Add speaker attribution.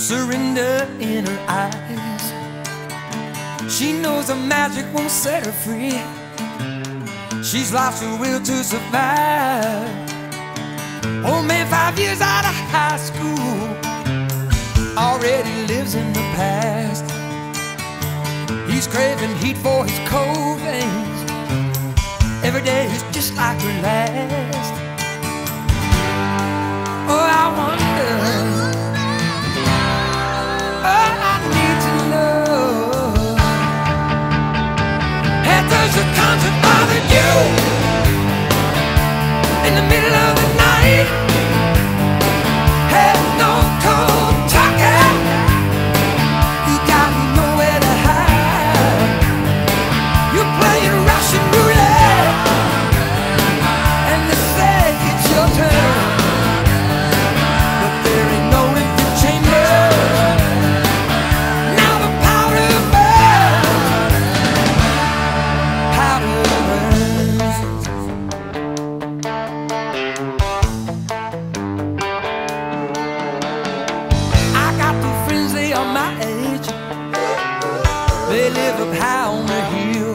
Speaker 1: surrender in her eyes. She knows the magic won't set her free. She's lost her will to survive. Oh man, 5 years out of high school, already lives in the past. He's craving heat for his cold veins. Every day is just like her last. Oh, I wonder, oh, I need to know, and does the concert bother you in the middle of the night? Hey, no cold talking, you got nowhere to hide. You're playing Russian roulette, and they say it's your turn, but there ain't no empty chambers. Now the powder burns, powder burns. I got two friends, they are my age. They live up high on the hill.